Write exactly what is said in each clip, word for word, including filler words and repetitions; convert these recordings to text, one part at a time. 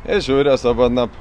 És újra szabad nap.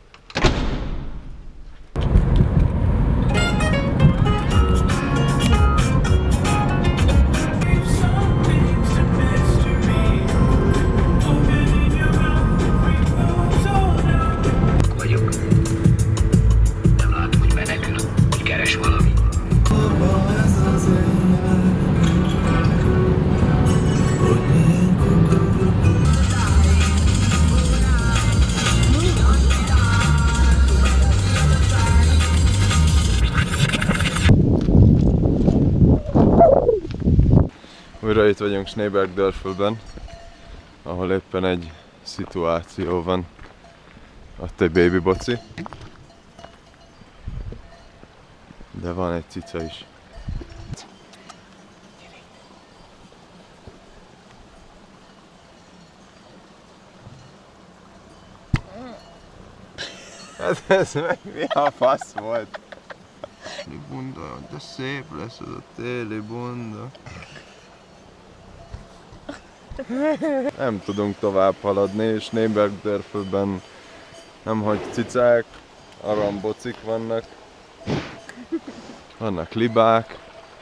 Újra itt vagyunk Schneebergdörfölben, ahol éppen egy szituáció van. Ott egy baby boci, de van egy cica is. Hát ez meg mi a fasz volt? Mi bunda, de szép lesz az a téli bunda. Nem tudunk tovább haladni, és Schneebergdörfölben nem hogy cicák, arambocik vannak, vannak libák,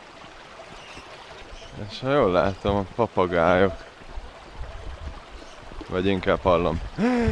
és ha jól látom, a papagájok, vagy inkább hallom.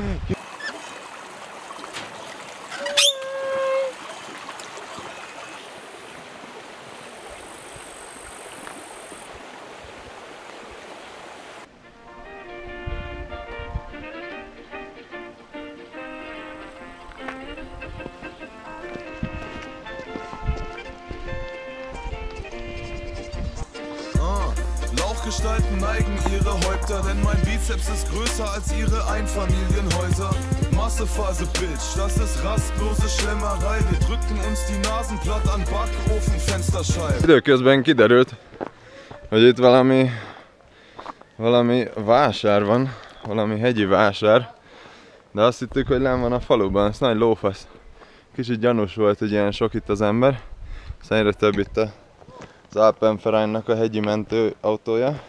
Gestalten neigen ihre Häupter, denn mein Bizeps ist größer als ihre Einfamilienhäuser. Massephase, Bitch, das ist rastlose Schlemmerei. Wir drücken uns die Nasen platt an Backofenfensterscheiben. Időközben kiderült, hogy itt valami, valami vásár van, valami hegyi vásár, de azt hittük, hogy lenn van a faluban, ez nagy lófasz. Kicsit gyanús volt, hogy ilyen sok itt az ember, aztán egyre több itt a az Alpenvereinnek a hegyi mentő autója.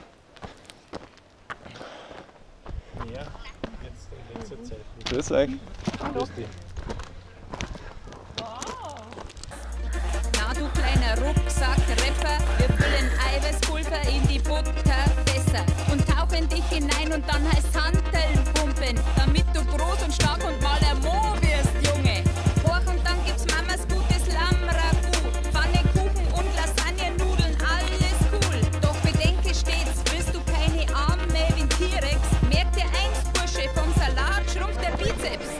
Grüß euch. Grüß dich. Na du kleiner Rucksack-Rapper, wir füllen Eiweißpulver in die Butterfässer und tauchen dich hinein und dann heißt Hanteln pumpen, damit du groß und stark und mal der Mo wirst, Junge. Hoch und dann gibt's Mamas gutes Lammragout, Pfannekuchen und Lasagnenudeln, alles cool. Doch bedenke stets, willst du keine Arme wie ein T-Rex, merk dir eins, Bursche, vom Salat schrumpft der Bizeps.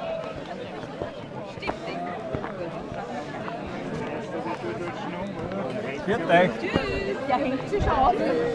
Tschüss, ja hängt sich auf.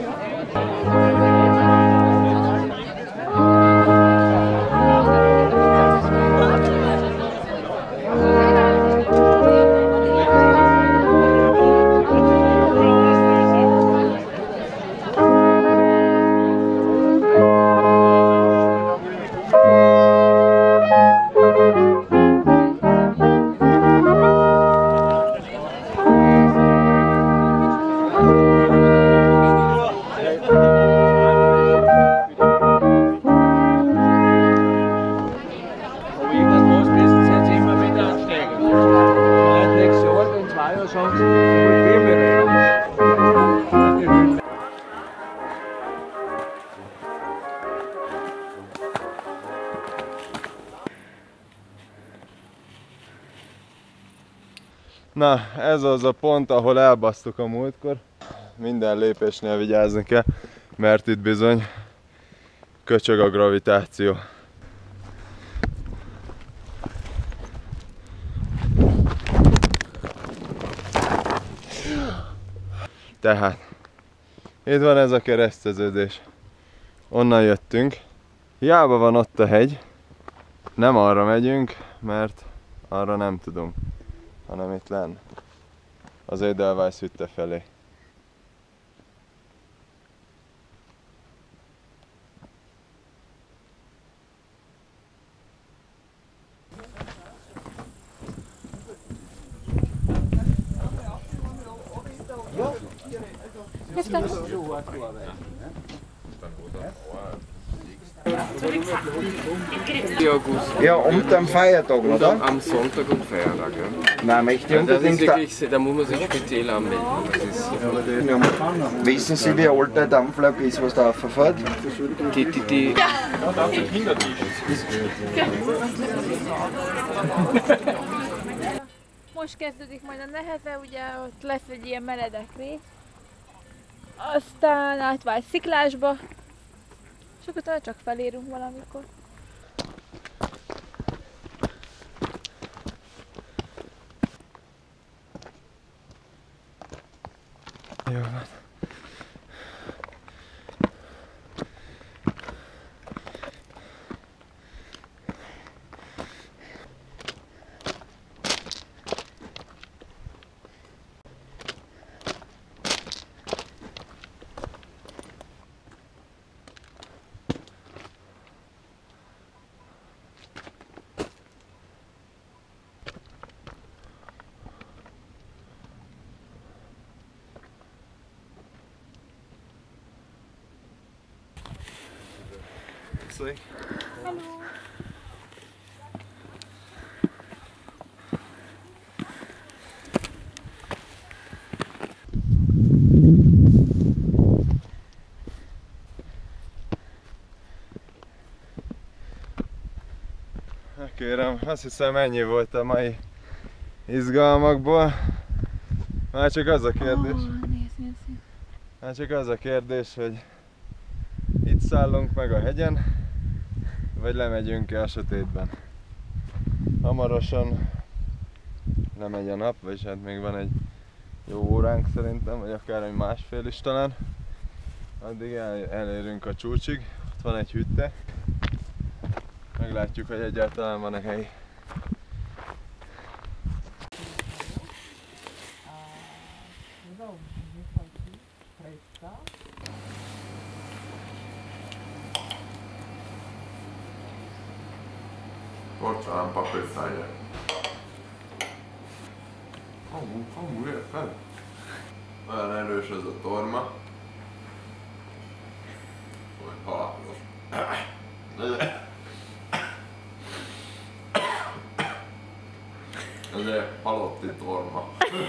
Na, ez az a pont, ahol elbasztuk a múltkor. Minden lépésnél vigyázni kell, mert itt bizony köcsög a gravitáció. Tehát, itt van ez a kereszteződés. Onnan jöttünk. Hiába van ott a hegy, nem arra megyünk, mert arra nem tudunk, hanem itt lenn, az Edelweiss hütte felé. Jetzt Ja, und am Feiertag, oder? Am Sonntag und Feiertag, ja. Nein, möchte ich Das ist unbedingt. wirklich, da muss man sich speziell anmelden. Das ist, Ja. Wissen Sie, wie alt der Dampflok ist, was da rauffährt? die, die, die, Most kezdődik majd a neheze, ugye ott lesz egy ilyen meredek rész. Aztán átvált sziklásba, és akkor utána csak felérünk valamikor. Jó van. Szép. Hello! Kérem, azt hiszem ennyi volt a mai izgalmakból. Már csak az a kérdés, Oh, nézd, nézd, nézd. már csak az a kérdés, hogy itt szállunk meg a hegyen, vagy lemegyünk-e a sötétben. Hamarosan lemegy a nap, vagyis hát még van egy jó óránk szerintem, vagy akár egy másfél is talán. Addig el, elérünk a csúcsig, ott van egy hütte. Meglátjuk, hogy egyáltalán van-e hely. Porcelánpapírfájja. Amúgy, amúgy érted? Olyan erős ez a torma. Hogy halálos. Ez egy halotti torma.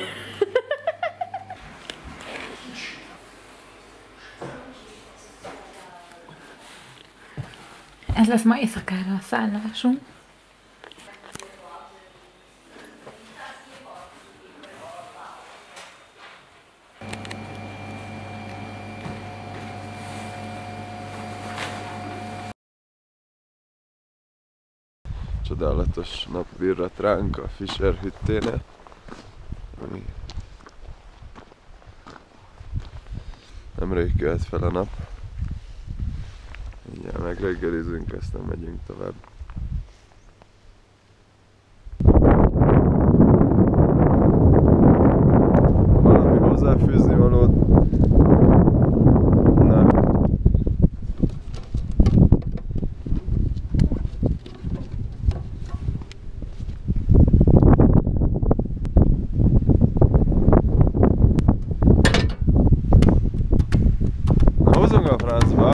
Ez lesz ma éjszakára a szállásunk. Csodálatos nap virrat ránk a Fischer hütténél, ami nemrég kelt fel a nap. Mindjárt megreggelizünk, aztán megyünk tovább. Valami hozzáfűzni valót? Nem. Na, hozunk a francba!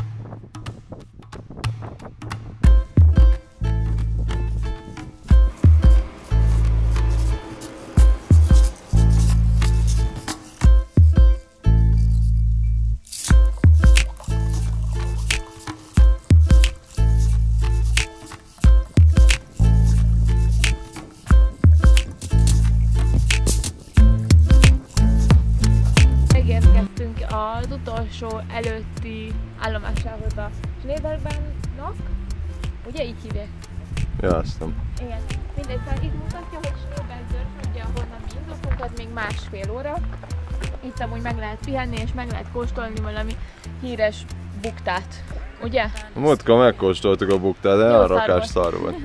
Megérkeztünk az utolsó előtti állomásához a Schneebergbahnnak. Ugye így hívják? Ja, azt nem. Igen. Mindegy, szóval itt mutatja, hogy Schneebergdörf, ugye ahonnan mi indultunk, az még másfél óra. Itt amúgy meg lehet pihenni és meg lehet kóstolni valami híres buktát. Ugye? Múltkor megkóstoltuk a buktát, de Jó olyan szar rakás volt. szar volt.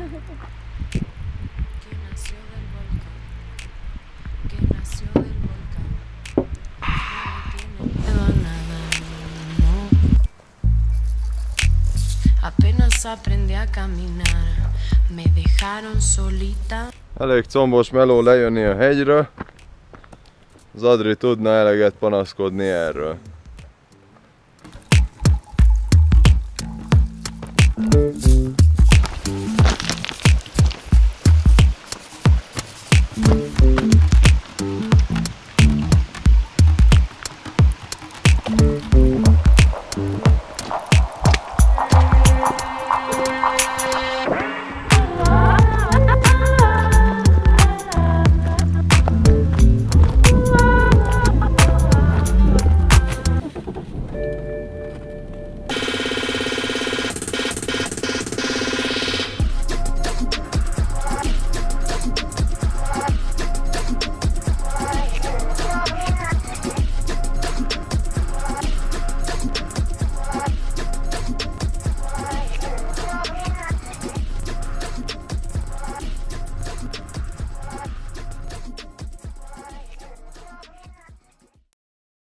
Apenas aprendí a caminar, me dejaron solita. Elég combos meló lejönni a hegyről. Az Adri tudna eleget panaszkodni erről.